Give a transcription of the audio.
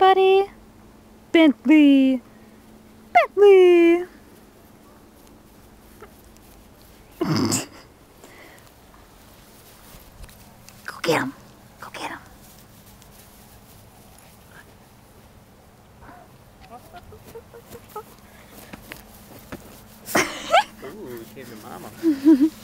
buddy? Bentley! Bentley! Go get him. Go get him. Ooh, we came to mama.